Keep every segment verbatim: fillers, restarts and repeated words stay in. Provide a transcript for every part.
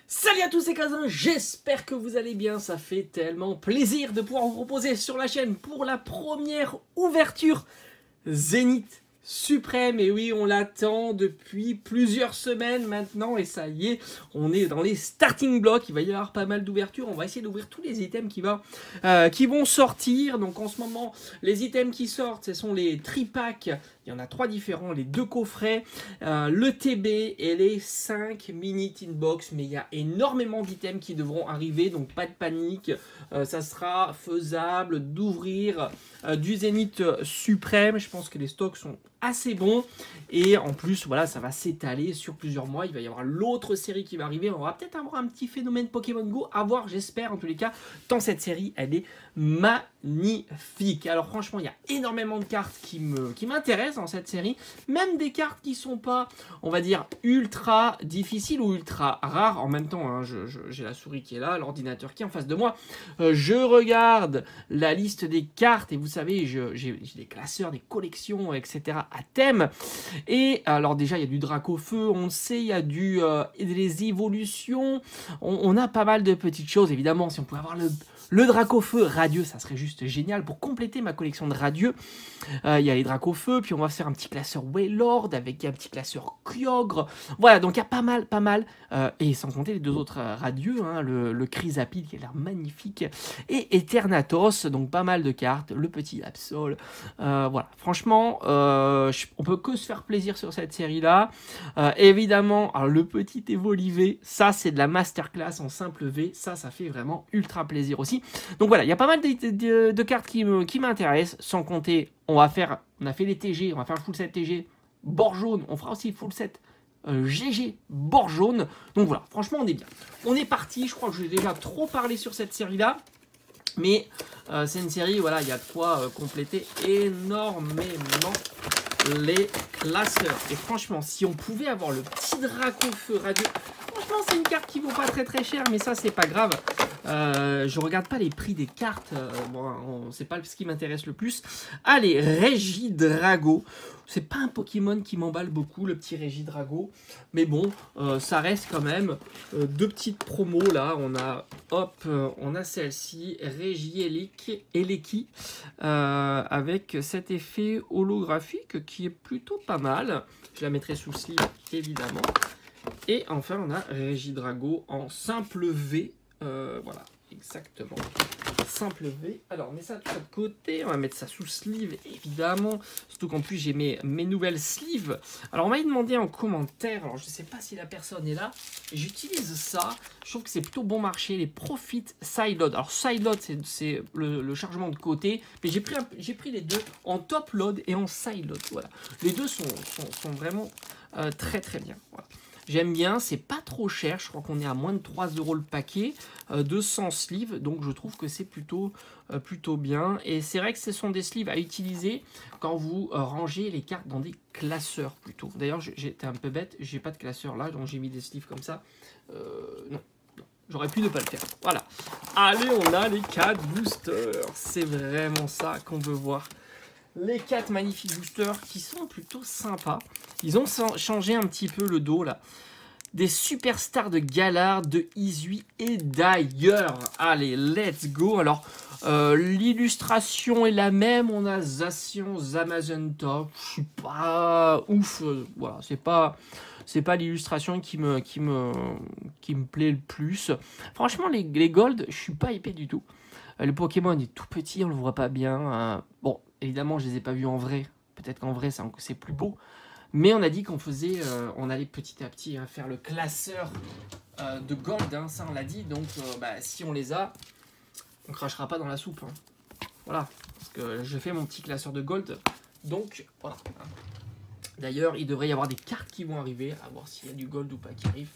Salut à tous, c'est Kazan, j'espère que vous allez bien, ça fait tellement plaisir de pouvoir vous proposer sur la chaîne pour la première ouverture Zénith Suprême. Et oui, on l'attend depuis plusieurs semaines maintenant et ça y est, on est dans les starting blocks. Il va y avoir pas mal d'ouvertures, on va essayer d'ouvrir tous les items qui, va, euh, qui vont sortir. Donc en ce moment, les items qui sortent, ce sont les tripacks. Il y en a trois différents, les deux coffrets, euh, le T B et les cinq mini tin box. Mais il y a énormément d'items qui devront arriver, donc pas de panique. Euh, ça sera faisable d'ouvrir euh, du Zénith Suprême. Je pense que les stocks sont assez bons. Et en plus, voilà, ça va s'étaler sur plusieurs mois. Il va y avoir l'autre série qui va arriver. On va peut-être avoir un petit phénomène Pokémon Go. À voir, j'espère, en tous les cas, tant cette série, elle est magnifique. Alors franchement, il y a énormément de cartes qui me, qui m'intéressent dans cette série, même des cartes qui sont pas, on va dire, ultra difficiles ou ultra rares. En même temps, hein, je, je, j'ai la souris qui est là, l'ordinateur qui est en face de moi. Euh, je regarde la liste des cartes et vous savez, je, j'ai, j'ai des classeurs, des collections, et cetera à thème. Et alors déjà, il y a du Dracofeu, on le sait, il y a du, euh, des évolutions, on, on a pas mal de petites choses. Évidemment, si on pouvait avoir le Le Dracofeu radieux, ça serait juste génial pour compléter ma collection de radieux. Euh, il y a les Dracofeu, puis on va faire un petit classeur Wailord avec un petit classeur Kyogre. Voilà, donc il y a pas mal, pas mal. Euh, et sans compter les deux autres euh, radieux, hein, le, le Chrysapide qui a l'air magnifique. Et Eternatos, donc pas mal de cartes. Le petit Absol. Euh, voilà, franchement, euh, on peut que se faire plaisir sur cette série-là. Euh, évidemment, alors, le petit Evolivé, ça c'est de la masterclass en simple V. Ça, ça fait vraiment ultra plaisir aussi. Donc voilà, il y a pas mal de, de, de cartes qui, me, qui m'intéressent, sans compter, on va faire, on a fait les T G, on va faire le full set T G, bord jaune, on fera aussi le full set euh, G G, bord jaune. Donc voilà, franchement on est bien. On est parti, je crois que j'ai déjà trop parlé sur cette série-là, mais euh, c'est une série, voilà, il y a de quoi euh, compléter énormément les classeurs. Et franchement, si on pouvait avoir le petit Dracofeu radieux, franchement c'est une carte qui vaut pas très très cher, mais ça c'est pas grave. Euh, je regarde pas les prix des cartes, euh, bon, c'est pas ce qui m'intéresse le plus. Allez, Regidrago, c'est pas un Pokémon qui m'emballe beaucoup, le petit Regidrago, mais bon, euh, ça reste quand même euh, deux petites promos là. On a, hop, euh, on a celle-ci, Regieleki, euh, avec cet effet holographique qui est plutôt pas mal. Je la mettrai sous sleeve évidemment. Et enfin, on a Regidrago en simple V. Euh, voilà, exactement. Simple V. Alors, on met ça de l'autre côté. On va mettre ça sous sleeve, évidemment. Surtout qu'en plus, j'ai mes, mes nouvelles sleeves. Alors, on m'a demandé en commentaire. Alors, je ne sais pas si la personne est là. J'utilise ça. Je trouve que c'est plutôt bon marché. Les Profit Sideload. Alors, Sideload, c'est le, le chargement de côté. Mais j'ai pris, j'ai pris les deux en top load et en sideload. Voilà. Les deux sont, sont, sont vraiment euh, très, très bien. Voilà. J'aime bien, c'est pas trop cher, je crois qu'on est à moins de trois euros le paquet, euh, de cent sleeves, donc je trouve que c'est plutôt, euh, plutôt bien. Et c'est vrai que ce sont des sleeves à utiliser quand vous euh, rangez les cartes dans des classeurs plutôt. D'ailleurs, j'étais un peu bête, j'ai pas de classeur là, donc j'ai mis des sleeves comme ça. Euh, non, non. J'aurais pu ne pas le faire. Voilà. Allez, on a les quatre boosters, c'est vraiment ça qu'on veut voir. Les quatre magnifiques boosters qui sont plutôt sympas. Ils ont changé un petit peu le dos là. Des superstars de Galar, de Izui et d'ailleurs. Allez, let's go. Alors, euh, l'illustration est la même. On a Zacian, Zamazenta. Je suis pas ouf. Euh, voilà, c'est pas... C'est pas l'illustration qui me, qui, me, qui me plaît le plus. Franchement, les, les Gold, je suis pas épais du tout. Le Pokémon est tout petit, on le voit pas bien. Euh, bon, évidemment, je les ai pas vus en vrai. Peut-être qu'en vrai, c'est plus beau. Mais on a dit qu'on faisait, euh, on allait petit à petit hein, faire le classeur euh, de Gold. Hein, ça, on l'a dit. Donc, euh, bah, si on les a, on crachera pas dans la soupe. Hein. Voilà. Parce que je fais mon petit classeur de Gold. Donc, voilà. D'ailleurs, il devrait y avoir des cartes qui vont arriver. À voir s'il y a du Gold ou pas qui arrive.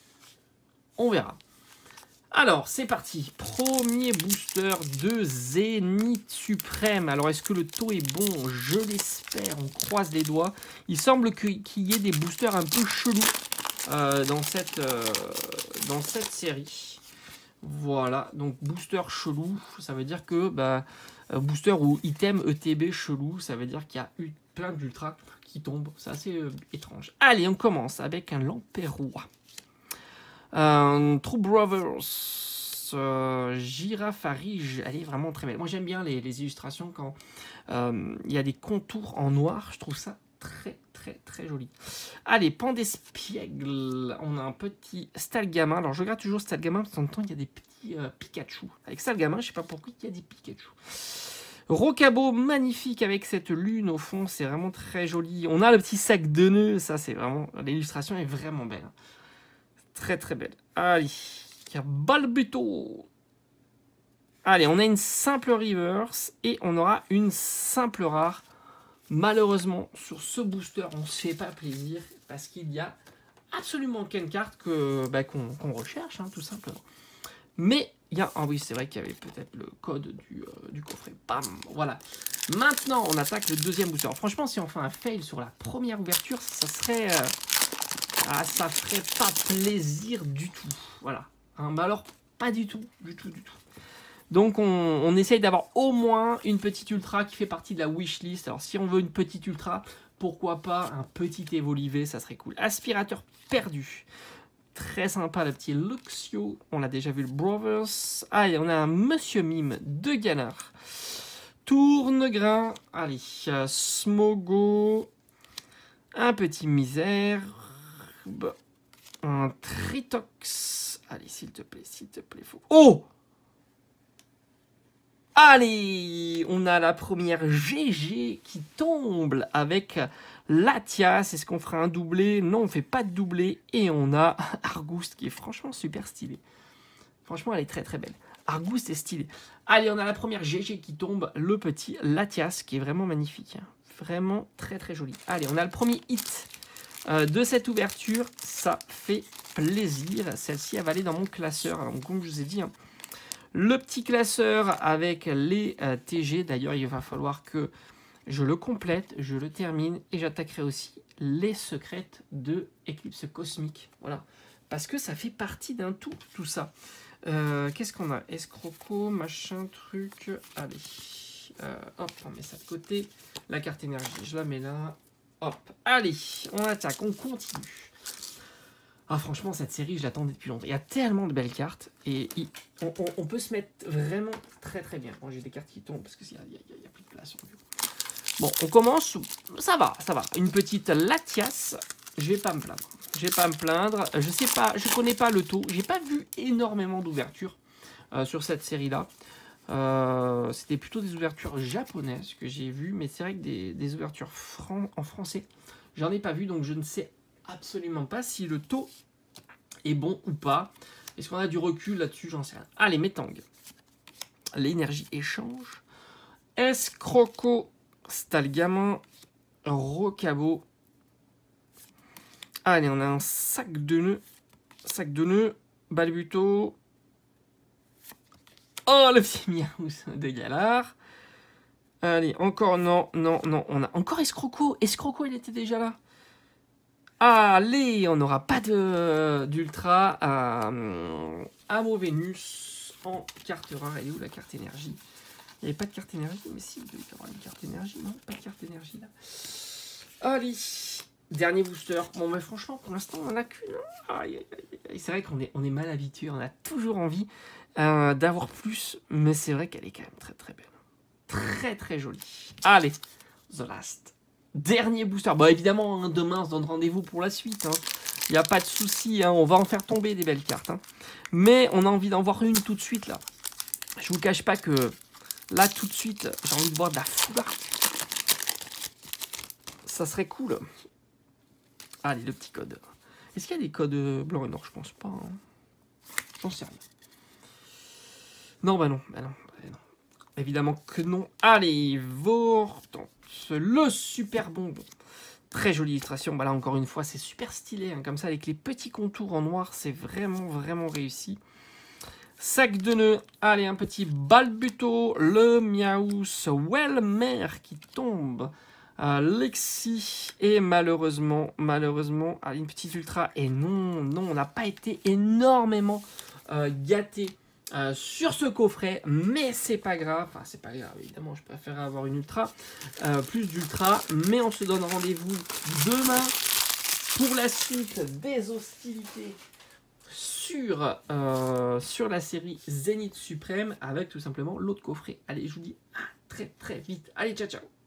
On verra. Alors, c'est parti. Premier booster de Zénith Suprême. Alors, est-ce que le taux est bon? Je l'espère. On croise les doigts. Il semble qu'il y ait des boosters un peu chelous euh, dans, cette, euh, dans cette série. Voilà. Donc, booster chelou, ça veut dire que... Bah, booster ou item E T B chelou, ça veut dire qu'il y a eu plein d'ultra qui tombent. C'est assez euh, étrange. Allez, on commence avec un Lamperois. Euh, True Brothers, euh, Girafarige, elle est vraiment très belle. Moi j'aime bien les, les illustrations quand euh, il y a des contours en noir, je trouve ça très très très joli. Allez, Pandespiègle, on a un petit Stalgamin. Alors je regarde toujours Stalgamin, parce qu'en même temps il y a des petits euh, Pikachu. Avec Stalgamin, je sais pas pourquoi il y a des Pikachu. Rocabo, magnifique avec cette lune au fond, c'est vraiment très joli. On a le petit sac de nœuds, ça c'est vraiment, l'illustration est vraiment belle. Très très belle. Allez, il y a Balbuto. Allez, on a une simple reverse et on aura une simple rare. Malheureusement, sur ce booster, on ne se fait pas plaisir parce qu'il y a absolument aucune carte que bah, qu'on qu'on recherche, hein, tout simplement. Mais il y a... Ah oui, c'est vrai qu'il y avait peut-être le code du, euh, du coffret. Bam, voilà. Maintenant, on attaque le deuxième booster. Alors, franchement, si on fait un fail sur la première ouverture, ça serait... Euh... Ah, ça ferait pas plaisir du tout. Voilà. Hein, mais alors, pas du tout, du tout, du tout. Donc, on, on essaye d'avoir au moins une petite ultra qui fait partie de la wishlist. Alors, si on veut une petite ultra, pourquoi pas un petit Evolivé, ça serait cool. Aspirateur perdu. Très sympa, le petit Luxio. On a déjà vu le Brothers. Allez, on a un Monsieur Mime de Galard. Tournegrain. Allez, euh, Smogo. Un petit Misère. Un Tritox. Allez, s'il te plaît, s'il te plaît. Faut... Oh! Allez, on a la première G G qui tombe avec Latias. Est-ce qu'on fera un doublé? Non, on ne fait pas de doublé. Et on a Argouste qui est franchement super stylé. Franchement, elle est très très belle. Argouste est stylé. Allez, on a la première G G qui tombe. Le petit Latias qui est vraiment magnifique. Vraiment très très joli. Allez, on a le premier hit euh, de cette ouverture. Ça fait plaisir. Celle-ci, elle va aller dans mon classeur. Alors, comme je vous ai dit... Hein, le petit classeur avec les euh, T G. D'ailleurs, il va falloir que je le complète, je le termine. Et j'attaquerai aussi les secrètes de Éclipse Cosmique. Voilà. Parce que ça fait partie d'un tout, tout ça. Euh, Qu'est-ce qu'on a? Escroco, machin, truc. Allez. Euh, hop, on met ça de côté. La carte énergie, je la mets là. Hop. Allez, on attaque, on continue. Ah, franchement, cette série, je l'attendais depuis longtemps. Il y a tellement de belles cartes et il, on, on, on peut se mettre vraiment très très bien. Bon, j'ai des cartes qui tombent parce qu'il n'y a, a, a plus de place. Bon, on commence. Ça va, ça va. Une petite Latias. Je vais pas me plaindre. Je vais pas me plaindre. Je sais pas, je connais pas le taux. J'ai pas vu énormément d'ouvertures euh, sur cette série-là. Euh, C'était plutôt des ouvertures japonaises que j'ai vues, mais c'est vrai que des, des ouvertures fran en français, j'en ai pas vu, donc je ne sais absolument pas si le taux est bon ou pas. Est-ce qu'on a du recul là-dessus? J'en sais rien. Allez, Métang. L'énergie échange. Escroco, Stalgamin, Rocabo. Allez, on a un sac de nœuds. Sac de nœuds. Balbuto. Oh, le petit Miaous de Galard. Allez, encore non, non, non. On a encore Escroco. Escroco, il était déjà là. Allez, on n'aura pas d'ultra à, à Vénus en carte rare. Elle est où la carte énergie? Il n'y avait pas de carte énergie, mais si, il doit y avoir une carte énergie. Non, pas de carte énergie là. Allez, dernier booster. Bon, mais franchement, pour l'instant, on n'en a qu'une. C'est vrai qu'on est, on est mal habitué. On a toujours envie euh, d'avoir plus, mais c'est vrai qu'elle est quand même très très belle. Très très jolie. Allez, The Last. Dernier booster. Bon, évidemment, hein, demain, on se donne rendez-vous pour la suite. Il hein. n'y a pas de souci. Hein. On va en faire tomber des belles cartes. Hein. Mais on a envie d'en voir une tout de suite, là. Je vous cache pas que là, tout de suite, j'ai envie de voir de la foula. Ça serait cool. Allez, le petit code. Est-ce qu'il y a des codes blancs et noirs? Je pense pas. Hein. J'en sais rien. Non, bah non. Bah non, bah non. Évidemment que non. Allez, Vortant. Le super bonbon. Très jolie illustration. Bah là, encore une fois, c'est super stylé. Hein, comme ça, avec les petits contours en noir, c'est vraiment, vraiment réussi. Sac de nœuds. Allez, un petit Balbuto. Le Miaous. Wellmer qui tombe. Euh, Lexi. Et malheureusement, malheureusement, allez, une petite ultra. Et non, non, on n'a pas été énormément euh, gâtés. Euh, sur ce coffret, mais c'est pas grave, enfin c'est pas grave, évidemment je préfère avoir une ultra, euh, plus d'ultra, mais on se donne rendez-vous demain pour la suite des hostilités sur, euh, sur la série Zénith Suprême avec tout simplement l'autre coffret. Allez, je vous dis à très très vite. Allez, ciao ciao.